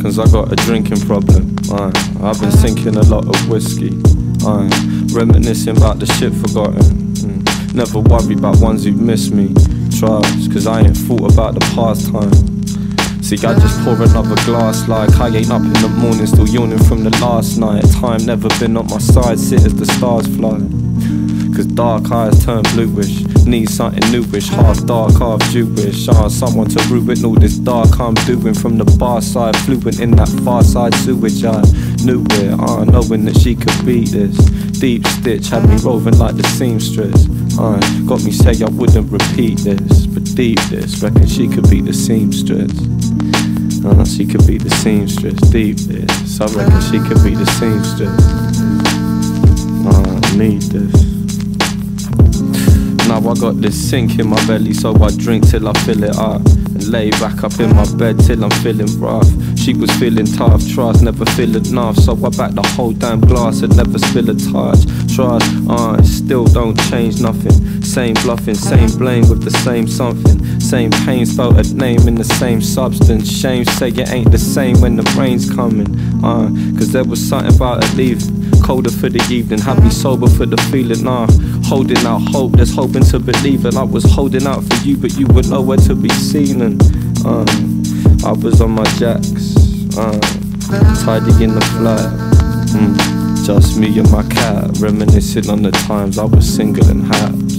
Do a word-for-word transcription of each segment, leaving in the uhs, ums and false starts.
cause I got a drinking problem. Aye. I've been sinking a lot of whiskey. Aye. Reminiscing about the shit forgotten. Mm. Never worry about ones who miss me. Trust, cause I ain't thought about the past time. See, I just pour another glass like I ain't up in the morning, still yawning from the last night. Time never been on my side, sit as the stars fly. Cause dark eyes turn bluish, need something newish, half dark, half Jewish. Ah, someone to ruin all this dark I'm doing from the bar side, fluent in that far side sewage. I knew it, ah, knowing that she could beat this. Deep stitch had me roving like the seamstress. Ah, got me say I wouldn't repeat this, but deep this, reckon she could be the seamstress. Ah, she could be the seamstress, deep this, I reckon she could be the seamstress. Ah, I need this. Now I got this sink in my belly, so I drink till I fill it up and lay back up in my bed till I'm feeling rough. She was feeling tough, trust, never feel enough, so I back the whole damn glass and never spill a touch. Trust, uh, it still don't change nothing. Same bluffing, same blame with the same something. Same pain spelt a name in the same substance. Shame say it ain't the same when the rain's coming. Uh, cause there was something about it leaving. Colder for the evening, had me sober for the feeling. Uh, holding out hope, there's hoping to believe it. I was holding out for you, but you were nowhere to be seen. And uh, I was on my jacks, uh, tidying the flat. Mm, just me and my cat, reminiscing on the times I was single and haps.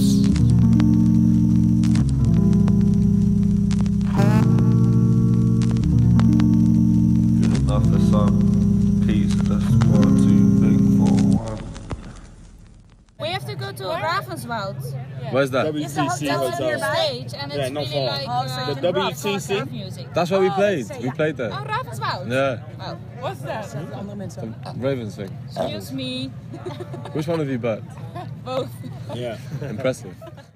Good enough for some peace, that's far too big for one. We have to go to Ravenswoud. Yeah. Where's that? W T C That's Hotel. your stage, and it's Yeah, not really far. like Oh, uh, the W T C? rock music. That's where we Oh, played. so We yeah. played there. Oh, Ravenswoud. Yeah. Oh, what's that? Some Ravens thing. Excuse me. Which one of you backed? Both. Yeah. Impressive.